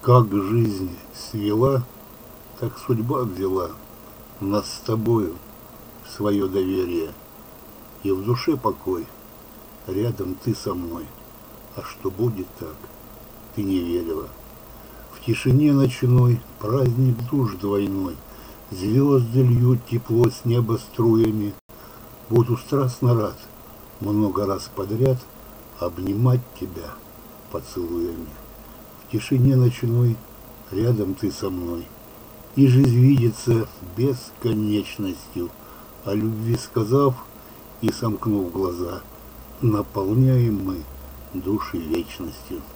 Как жизнь свела, так судьба взяла нас с тобою в свое доверие. И в душе покой, рядом ты со мной. А что будет так, ты не верила. В тишине ночной праздник душ двойной. Звезды льют тепло с неба струями. Буду страстно рад много раз подряд обнимать тебя поцелуями. В тишине ночной рядом ты со мной. И жизнь видится бесконечностью, о любви сказав и сомкнув глаза, наполняем мы души вечностью.